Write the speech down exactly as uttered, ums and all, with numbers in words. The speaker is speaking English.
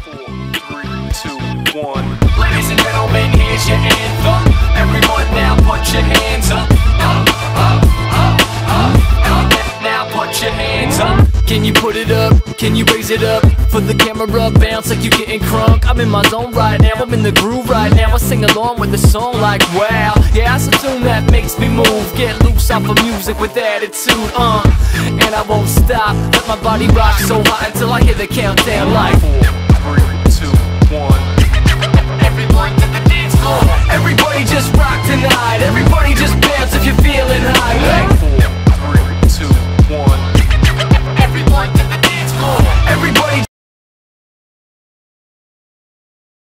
three, two, one. Ladies and gentlemen, here's your anthem. Everyone now put your hands up. Up, up, up, up, up. Now put your hands up. Can you put it up? Can you raise it up? For the camera, bounce like you getting crunk. I'm in my zone right now, I'm in the groove right now. I sing along with the song like wow. Yeah, that's a tune that makes me move. Get loose off of music with attitude, uh and I won't stop. Let my body rock so hot until I hear the countdown like four, three, two, one. Everyone to the dance floor. Everybody just rock.